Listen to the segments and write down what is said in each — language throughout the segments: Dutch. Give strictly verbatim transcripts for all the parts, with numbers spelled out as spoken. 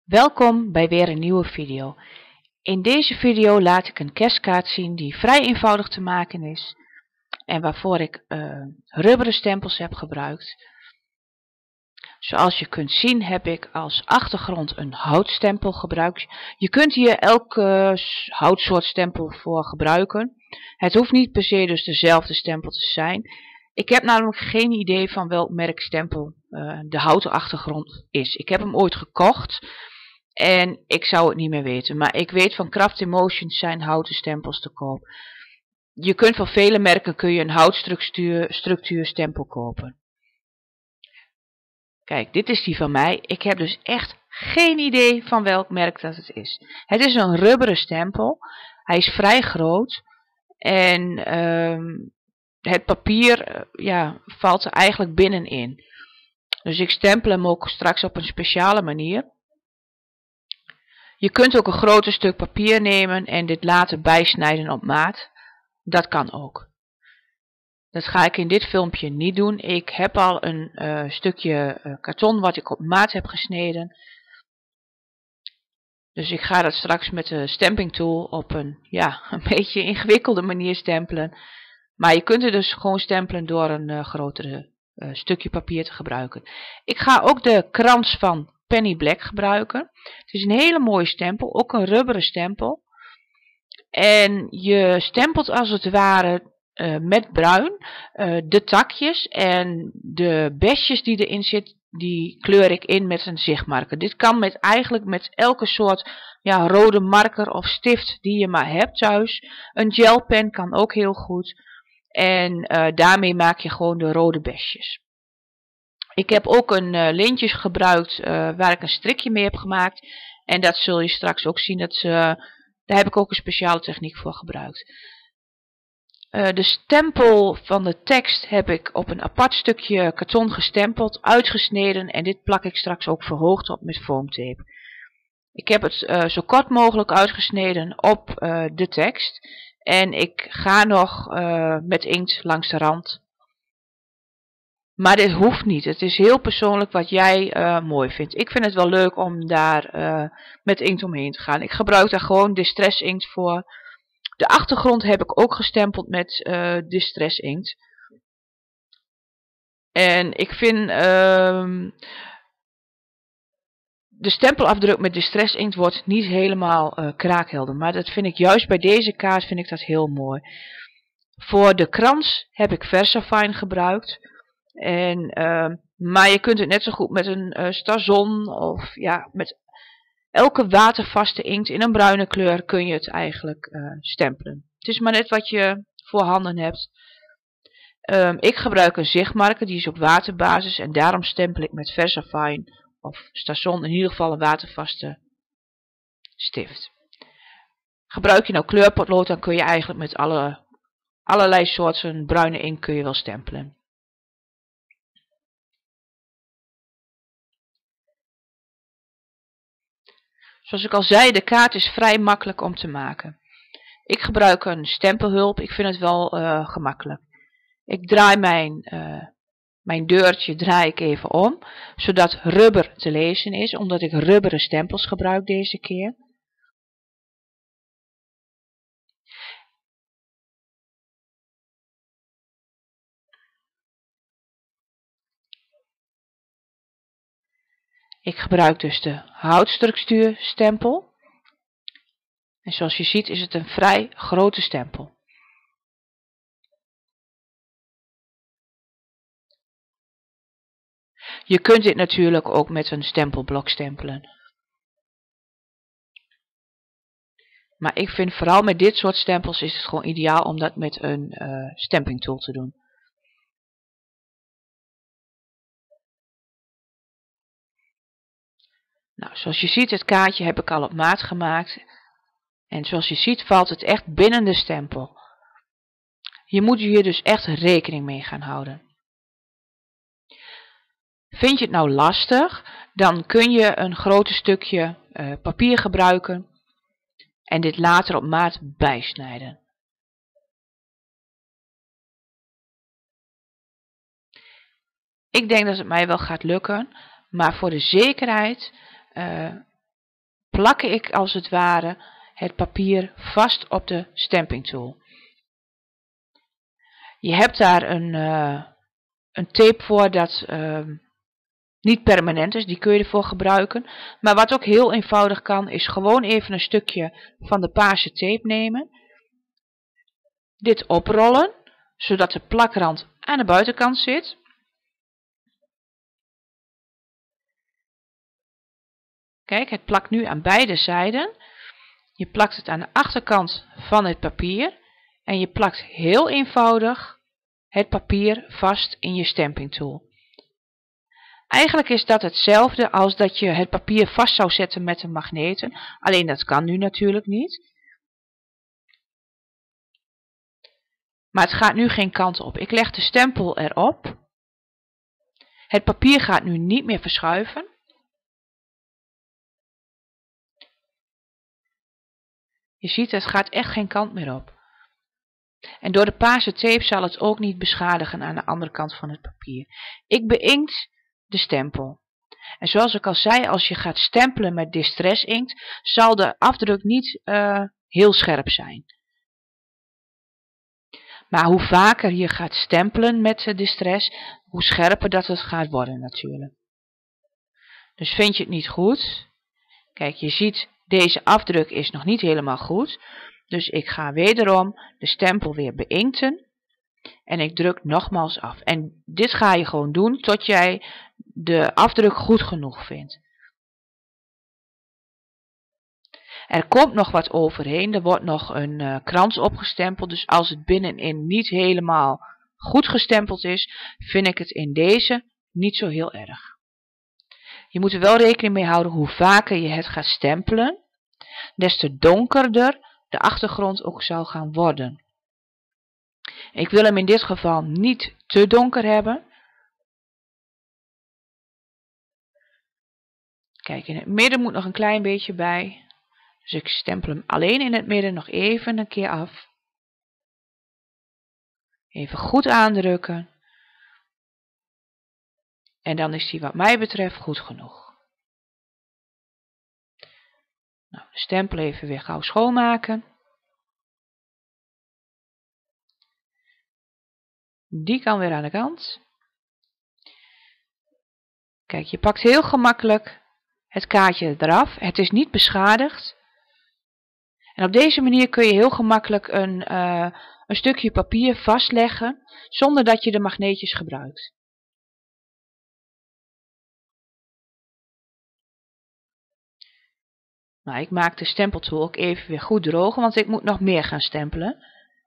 Welkom bij weer een nieuwe video. In deze video laat ik een kerstkaart zien die vrij eenvoudig te maken is en waarvoor ik uh, rubberen stempels heb gebruikt. Zoals je kunt zien heb ik als achtergrond een houtstempel gebruikt. Je kunt hier elke houtsoort stempel voor gebruiken. Het hoeft niet per se dus dezelfde stempel te zijn. Ik heb namelijk geen idee van welk merk stempel uh, de houten achtergrond is. Ik heb hem ooit gekocht en ik zou het niet meer weten. Maar ik weet van Craft Emotions zijn houten stempels te koop. Je kunt van vele merken kun je een houtstructuur structuur stempel kopen. Kijk, dit is die van mij. Ik heb dus echt geen idee van welk merk dat het is. Het is een rubberen stempel. Hij is vrij groot. En um, het papier uh, ja, valt er eigenlijk binnenin. Dus ik stempel hem ook straks op een speciale manier. Je kunt ook een groter stuk papier nemen en dit later bijsnijden op maat. Dat kan ook. Dat ga ik in dit filmpje niet doen. Ik heb al een uh, stukje uh, karton wat ik op maat heb gesneden. Dus ik ga dat straks met de stamping tool op een, ja, een beetje ingewikkelde manier stempelen. Maar je kunt het dus gewoon stempelen door een uh, grotere uh, stukje papier te gebruiken. Ik ga ook de krans van Penny Black gebruiken. Het is een hele mooie stempel, ook een rubberen stempel. En je stempelt als het ware uh, met bruin uh, de takjes en de besjes die erin zitten, die kleur ik in met een zichtmarker. Dit kan met eigenlijk met elke soort ja, rode marker of stift die je maar hebt thuis. Een gelpen kan ook heel goed. En uh, daarmee maak je gewoon de rode besjes. Ik heb ook een uh, lintje gebruikt uh, waar ik een strikje mee heb gemaakt. En dat zul je straks ook zien. Dat, uh, daar heb ik ook een speciale techniek voor gebruikt. Uh, de stempel van de tekst heb ik op een apart stukje karton gestempeld, uitgesneden. En dit plak ik straks ook verhoogd op met foamtape. Ik heb het uh, zo kort mogelijk uitgesneden op uh, de tekst. En ik ga nog uh, met inkt langs de rand. Maar dit hoeft niet. Het is heel persoonlijk wat jij uh, mooi vindt. Ik vind het wel leuk om daar uh, met inkt omheen te gaan. Ik gebruik daar gewoon distress inkt voor. De achtergrond heb ik ook gestempeld met uh, distress inkt. En ik vind uh, de stempelafdruk met distress inkt wordt niet helemaal uh, kraakhelder. Maar dat vind ik juist bij deze kaart vind ik dat heel mooi. Voor de krans heb ik Versafine gebruikt. En, uh, maar je kunt het net zo goed met een uh, Stazon of ja, met elke watervaste inkt in een bruine kleur kun je het eigenlijk uh, stempelen. Het is maar net wat je voor handen hebt. Um, ik gebruik een zichtmarker, die is op waterbasis en daarom stempel ik met Versafine of Stazon in ieder geval een watervaste stift. Gebruik je nou kleurpotlood, dan kun je eigenlijk met alle, allerlei soorten bruine inkt kun je wel stempelen. Zoals ik al zei, de kaart is vrij makkelijk om te maken. Ik gebruik een stempelhulp, ik vind het wel uh, gemakkelijk. Ik draai mijn, uh, mijn deurtje draai ik even om, zodat rubber te lezen is, omdat ik rubberen stempels gebruik deze keer. Ik gebruik dus de houtstructuur stempel. En zoals je ziet is het een vrij grote stempel. Je kunt dit natuurlijk ook met een stempelblok stempelen. Maar ik vind vooral met dit soort stempels is het gewoon ideaal om dat met een uh, stamping tool te doen. Nou, zoals je ziet, het kaartje heb ik al op maat gemaakt. En zoals je ziet valt het echt binnen de stempel. Je moet hier dus echt rekening mee gaan houden. Vind je het nou lastig, dan kun je een groter stukje uh, papier gebruiken en dit later op maat bijsnijden. Ik denk dat het mij wel gaat lukken, maar voor de zekerheid uh, plak ik als het ware het papier vast op de stamping tool. Je hebt daar een, uh, een tape voor dat uh, niet permanent is, die kun je ervoor gebruiken. Maar wat ook heel eenvoudig kan, is gewoon even een stukje van de paarse tape nemen. Dit oprollen, zodat de plakrand aan de buitenkant zit. Kijk, het plakt nu aan beide zijden. Je plakt het aan de achterkant van het papier. En je plakt heel eenvoudig het papier vast in je stamping tool. Eigenlijk is dat hetzelfde als dat je het papier vast zou zetten met een magneten. Alleen dat kan nu natuurlijk niet. Maar het gaat nu geen kant op. Ik leg de stempel erop. Het papier gaat nu niet meer verschuiven. Je ziet, het gaat echt geen kant meer op. En door de paarse tape zal het ook niet beschadigen aan de andere kant van het papier. Ik beïnkt de stempel. En zoals ik al zei, als je gaat stempelen met Distress inkt, zal de afdruk niet uh, heel scherp zijn. Maar hoe vaker je gaat stempelen met de Distress, hoe scherper dat het gaat worden natuurlijk. Dus vind je het niet goed? Kijk, je ziet, deze afdruk is nog niet helemaal goed. Dus ik ga wederom de stempel weer beïnkten. En ik druk nogmaals af. En dit ga je gewoon doen tot jij de afdruk goed genoeg vindt. Er komt nog wat overheen. Er wordt nog een uh, krans opgestempeld. Dus als het binnenin niet helemaal goed gestempeld is, vind ik het in deze niet zo heel erg. Je moet er wel rekening mee houden hoe vaker je het gaat stempelen, des te donkerder de achtergrond ook zal gaan worden. Ik wil hem in dit geval niet te donker hebben. Kijk, in het midden moet nog een klein beetje bij. Dus ik stempel hem alleen in het midden nog even een keer af. Even goed aandrukken. En dan is die wat mij betreft goed genoeg. Nou, de stempel even weer gauw schoonmaken. Die kan weer aan de kant. Kijk, je pakt heel gemakkelijk het kaartje eraf. Het is niet beschadigd. En op deze manier kun je heel gemakkelijk een, uh, een stukje papier vastleggen zonder dat je de magneetjes gebruikt. Nou, ik maak de stempeltool ook even weer goed droog, want ik moet nog meer gaan stempelen.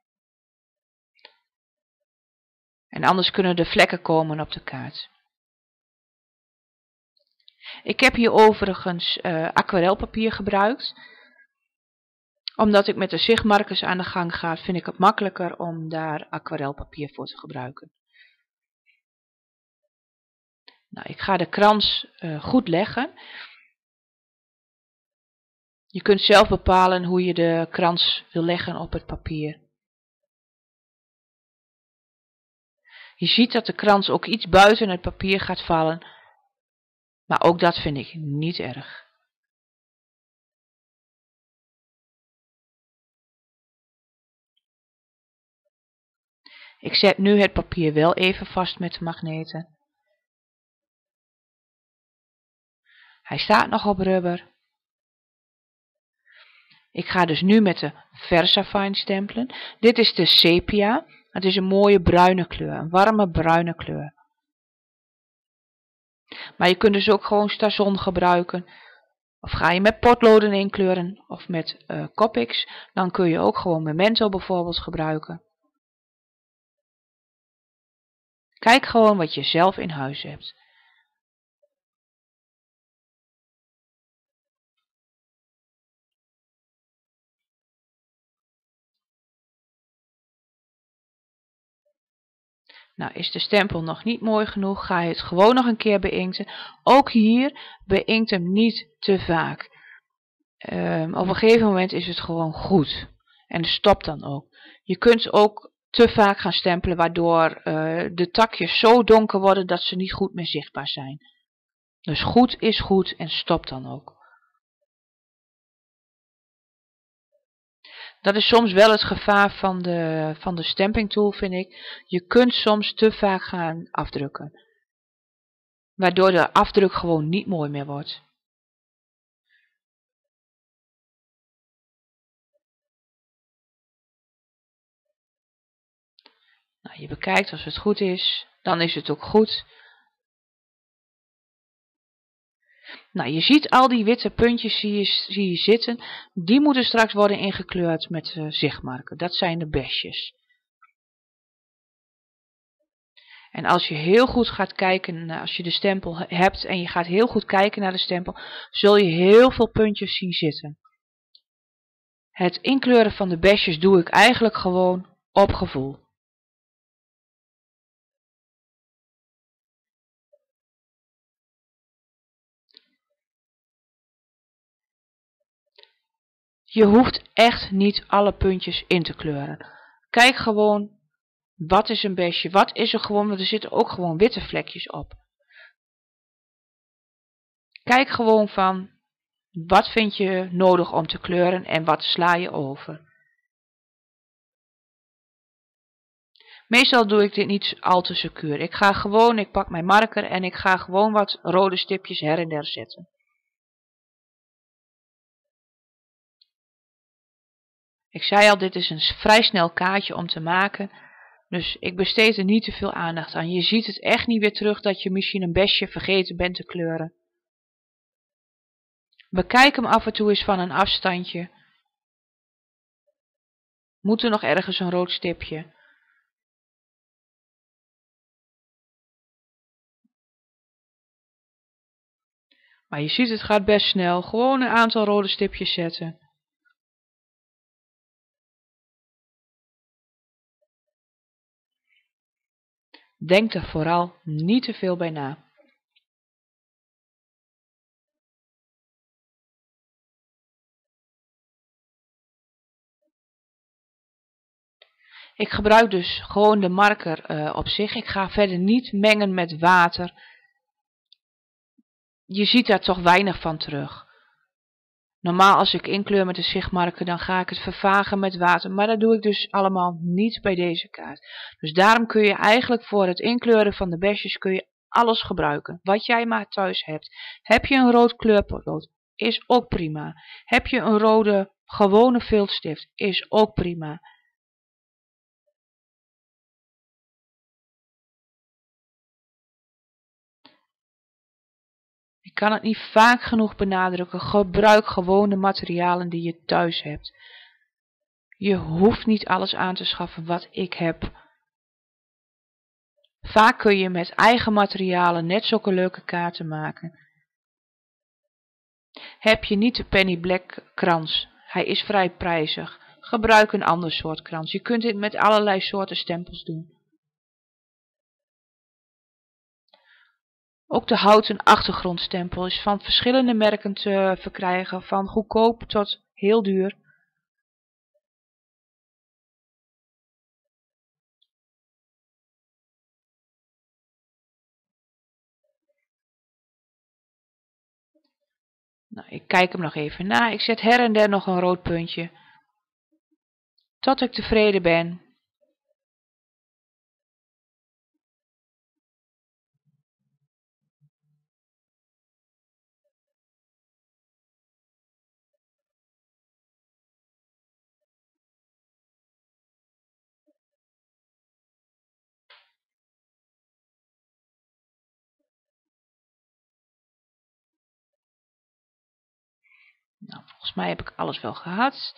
En anders kunnen er vlekken komen op de kaart. Ik heb hier overigens uh, aquarelpapier gebruikt. Omdat ik met de sigmarkers aan de gang ga, vind ik het makkelijker om daar aquarelpapier voor te gebruiken. Nou, ik ga de krans uh, goed leggen. Je kunt zelf bepalen hoe je de krans wil leggen op het papier. Je ziet dat de krans ook iets buiten het papier gaat vallen, maar ook dat vind ik niet erg. Ik zet nu het papier wel even vast met de magneten. Hij staat nog op rubber. Ik ga dus nu met de VersaFine stempelen. Dit is de sepia. Het is een mooie bruine kleur, een warme bruine kleur. Maar je kunt dus ook gewoon Stazon gebruiken. Of ga je met potloden inkleuren of met uh, Copics, dan kun je ook gewoon Memento bijvoorbeeld gebruiken. Kijk gewoon wat je zelf in huis hebt. Nou, is de stempel nog niet mooi genoeg, ga je het gewoon nog een keer beïnkten. Ook hier, beïnkt hem niet te vaak. Um, op een gegeven moment is het gewoon goed. En stopt dan ook. Je kunt ook te vaak gaan stempelen, waardoor uh, de takjes zo donker worden dat ze niet goed meer zichtbaar zijn. Dus goed is goed en stop dan ook. Dat is soms wel het gevaar van de, van de stamping tool, vind ik. Je kunt soms te vaak gaan afdrukken. Waardoor de afdruk gewoon niet mooi meer wordt. Nou, je bekijkt als het goed is. Dan is het ook goed. Nou, je ziet al die witte puntjes zie je, zie je zitten. Die moeten straks worden ingekleurd met uh, zichtmarker. Dat zijn de besjes. En als je heel goed gaat kijken, als je de stempel hebt en je gaat heel goed kijken naar de stempel, zul je heel veel puntjes zien zitten. Het inkleuren van de besjes doe ik eigenlijk gewoon op gevoel. Je hoeft echt niet alle puntjes in te kleuren. Kijk gewoon, wat is een besje, wat is er gewoon, want er zitten ook gewoon witte vlekjes op. Kijk gewoon van, wat vind je nodig om te kleuren en wat sla je over. Meestal doe ik dit niet al te secuur. Ik ga gewoon, ik pak mijn marker en ik ga gewoon wat rode stipjes her en der zetten. Ik zei al, dit is een vrij snel kaartje om te maken. Dus ik besteed er niet te veel aandacht aan. Je ziet het echt niet weer terug dat je misschien een besje vergeten bent te kleuren. Bekijk hem af en toe eens van een afstandje. Moet er nog ergens een rood stipje? Maar je ziet het gaat best snel. Gewoon een aantal rode stipjes zetten. Denk er vooral niet te veel bij na. Ik gebruik dus gewoon de marker uh, op zich. Ik ga verder niet mengen met water. Je ziet daar toch weinig van terug. Normaal als ik inkleur met de zichtmarker, dan ga ik het vervagen met water. Maar dat doe ik dus allemaal niet bij deze kaart. Dus daarom kun je eigenlijk voor het inkleuren van de besjes kun je alles gebruiken. Wat jij maar thuis hebt. Heb je een rood kleurpotlood? Is ook prima. Heb je een rode gewone viltstift? Is ook prima. Ik kan het niet vaak genoeg benadrukken. Gebruik gewoon de materialen die je thuis hebt. Je hoeft niet alles aan te schaffen wat ik heb. Vaak kun je met eigen materialen net zulke leuke kaarten maken. Heb je niet de Penny Black krans? Hij is vrij prijzig. Gebruik een ander soort krans. Je kunt dit met allerlei soorten stempels doen. Ook de houten achtergrondstempel is van verschillende merken te verkrijgen, van goedkoop tot heel duur. Nou, ik kijk hem nog even na. Ik zet her en der nog een rood puntje. Tot ik tevreden ben. Nou, volgens mij heb ik alles wel gehad.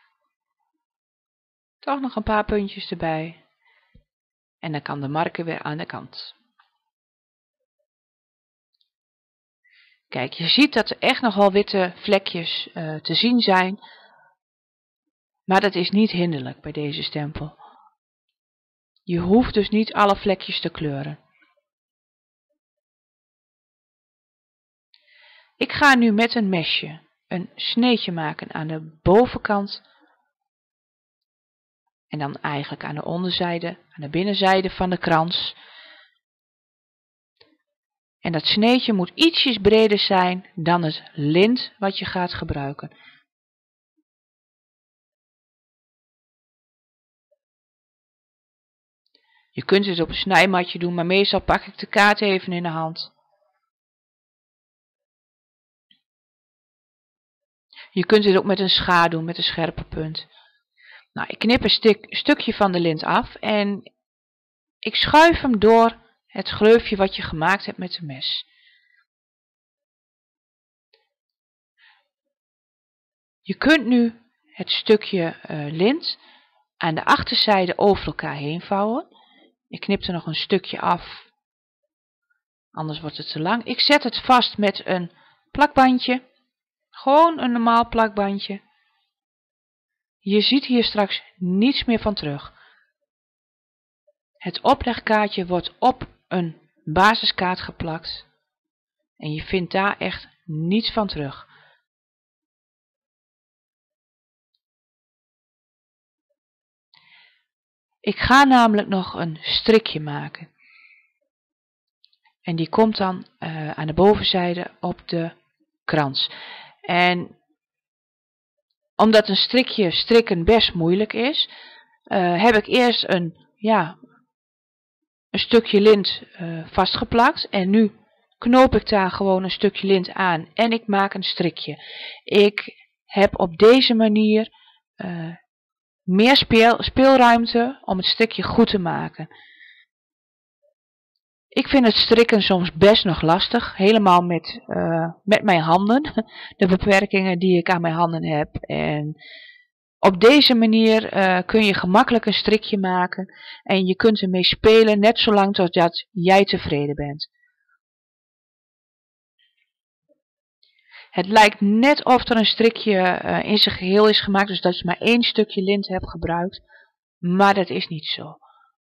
Toch nog een paar puntjes erbij. En dan kan de marker weer aan de kant. Kijk, je ziet dat er echt nogal witte vlekjes uh, te zien zijn. Maar dat is niet hinderlijk bij deze stempel. Je hoeft dus niet alle vlekjes te kleuren. Ik ga nu met een mesje een sneetje maken aan de bovenkant. En dan eigenlijk aan de onderzijde, aan de binnenzijde van de krans. En dat sneetje moet ietsjes breder zijn dan het lint wat je gaat gebruiken. Je kunt het op een snijmatje doen, maar meestal pak ik de kaart even in de hand. Je kunt dit ook met een schaar doen, met een scherpe punt. Nou, ik knip een stuk, stukje van de lint af en ik schuif hem door het gleufje wat je gemaakt hebt met een mes. Je kunt nu het stukje uh, lint aan de achterzijde over elkaar heen vouwen. Ik knip er nog een stukje af, anders wordt het te lang. Ik zet het vast met een plakbandje, gewoon een normaal plakbandje. Je ziet hier straks niets meer van terug. Het oplegkaartje wordt op een basiskaart geplakt en je vindt daar echt niets van terug. Ik ga namelijk nog een strikje maken. En die komt dan uh, aan de bovenzijde op de krans. En omdat een strikje strikken best moeilijk is, uh, heb ik eerst een, ja, een stukje lint uh, vastgeplakt. En nu knoop ik daar gewoon een stukje lint aan en ik maak een strikje. Ik heb op deze manier uh, meer speel, speelruimte om het strikje goed te maken. Ik vind het strikken soms best nog lastig, helemaal met, uh, met mijn handen, de beperkingen die ik aan mijn handen heb. En op deze manier uh, kun je gemakkelijk een strikje maken en je kunt ermee spelen net zolang totdat jij tevreden bent. Het lijkt net of er een strikje uh, in zijn geheel is gemaakt, dus dat je maar één stukje lint hebt gebruikt, maar dat is niet zo.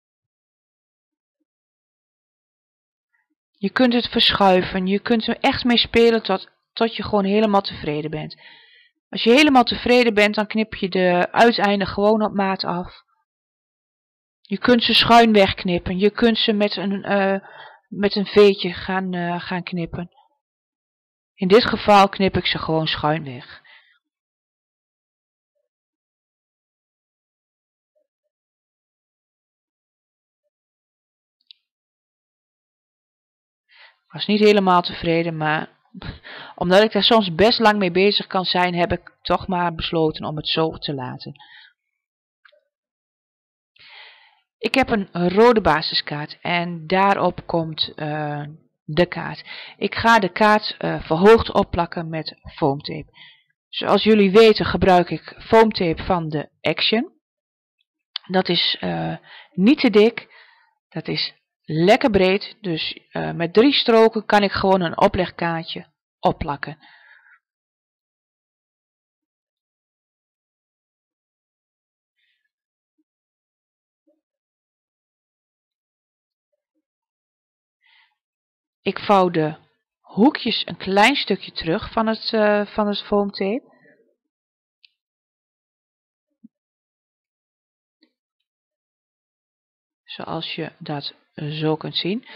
Je kunt het verschuiven, je kunt er echt mee spelen tot, tot je gewoon helemaal tevreden bent. Als je helemaal tevreden bent, dan knip je de uiteinden gewoon op maat af. Je kunt ze schuin wegknippen, je kunt ze met een, uh, met een veetje gaan, uh, gaan knippen. In dit geval knip ik ze gewoon schuin weg. Ik was niet helemaal tevreden, maar omdat ik daar soms best lang mee bezig kan zijn, heb ik toch maar besloten om het zo te laten. Ik heb een rode basiskaart en daarop komt uh, de kaart. Ik ga de kaart uh, verhoogd opplakken met foamtape. Zoals jullie weten gebruik ik foamtape van de Action. Dat is uh, niet te dik, dat is lekker breed, dus uh, met drie stroken kan ik gewoon een oplegkaartje opplakken. Ik vouw de hoekjes een klein stukje terug van het, uh, van het foamtape. Zoals je dat zo kunt zien.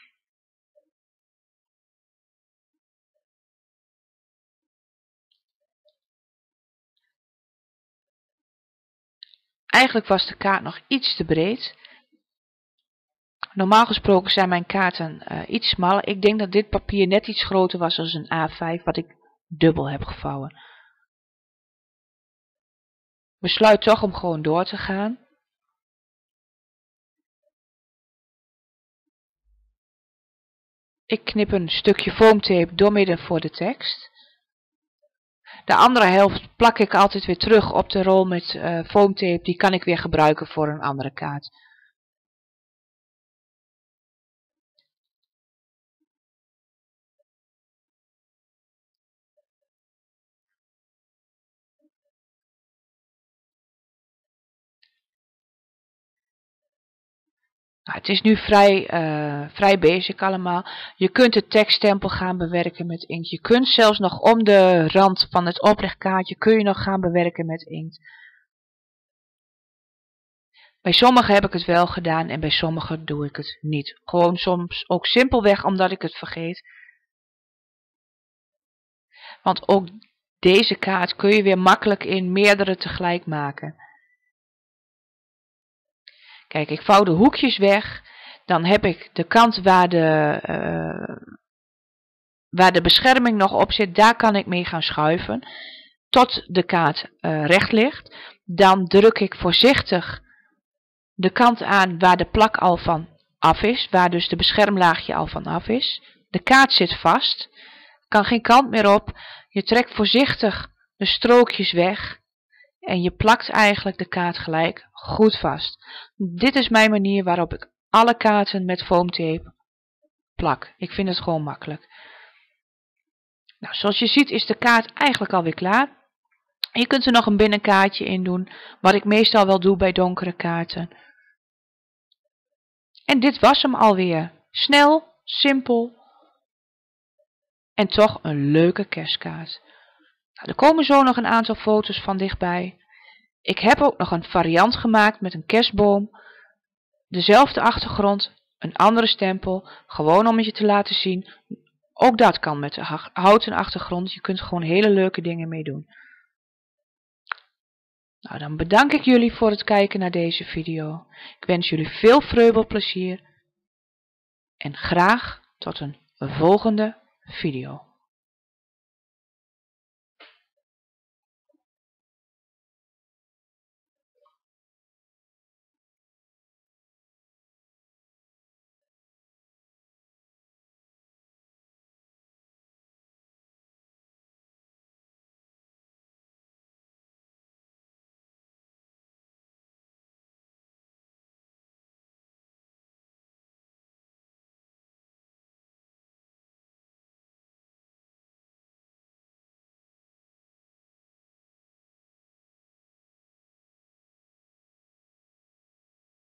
Eigenlijk was de kaart nog iets te breed. Normaal gesproken zijn mijn kaarten uh, iets smaller. Ik denk dat dit papier net iets groter was als een A vijf, wat ik dubbel heb gevouwen. Besluit toch om gewoon door te gaan. Ik knip een stukje foamtape doormidden voor de tekst. De andere helft plak ik altijd weer terug op de rol met uh, foamtape. Die kan ik weer gebruiken voor een andere kaart. Nou, het is nu vrij, uh, vrij basic allemaal. Je kunt het tekststempel gaan bewerken met inkt. Je kunt zelfs nog om de rand van het oplegkaartje kun je nog gaan bewerken met inkt. Bij sommigen heb ik het wel gedaan en bij sommigen doe ik het niet. Gewoon soms ook simpelweg omdat ik het vergeet. Want ook deze kaart kun je weer makkelijk in meerdere tegelijk maken. Kijk, ik vouw de hoekjes weg. Dan heb ik de kant waar de, uh, waar de bescherming nog op zit. Daar kan ik mee gaan schuiven. Tot de kaart uh, recht ligt. Dan druk ik voorzichtig de kant aan waar de plak al van af is. Waar dus de beschermlaagje al van af is. De kaart zit vast. Kan geen kant meer op. Je trekt voorzichtig de strookjes weg. En je plakt eigenlijk de kaart gelijk goed vast. Dit is mijn manier waarop ik alle kaarten met foamtape plak. Ik vind het gewoon makkelijk. Nou, zoals je ziet is de kaart eigenlijk alweer klaar. Je kunt er nog een binnenkaartje in doen. Wat ik meestal wel doe bij donkere kaarten. En dit was hem alweer. Snel, simpel. En toch een leuke kerstkaart. Nou, er komen zo nog een aantal foto's van dichtbij. Ik heb ook nog een variant gemaakt met een kerstboom. Dezelfde achtergrond, een andere stempel. Gewoon om het je te laten zien. Ook dat kan met de houten achtergrond. Je kunt gewoon hele leuke dingen mee doen. Nou, dan bedank ik jullie voor het kijken naar deze video. Ik wens jullie veel vreubelplezier. En graag tot een volgende video.